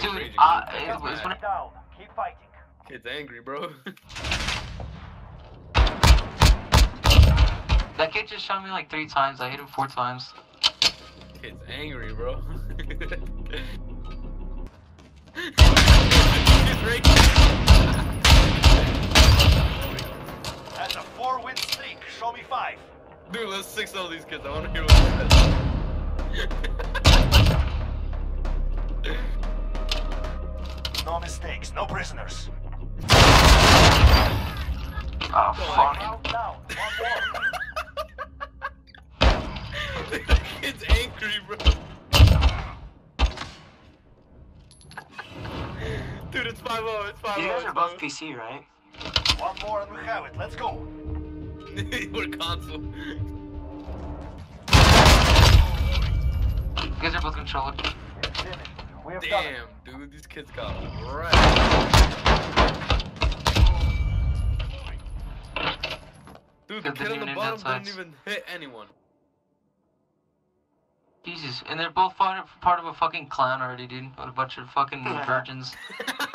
he's Dude, raging. it's when Down. Keep fighting. Kid's angry, bro. that kid just shot me like 3 times. I hit him 4 times. Kid's angry, bro. He's raging. That's a 4-win streak. Show me 5. Dude, let's 6-0 these kids. I want to hear what he says. No mistakes. No prisoners. Oh, fuck. Down. One more. The kid's angry, bro. Dude, it's 5-0. It's 5-0. You guys are both PC, right? One more and we have it. Let's go. We're console. You guys are both controller. It's finished. We have done it. Damn, dude, these kids got wrecked. Dude, the Good kid thing on the you bottom didn't didn't have even hit anyone. Jesus, and they're both part of a fucking clan already, dude. What a bunch of fucking virgins.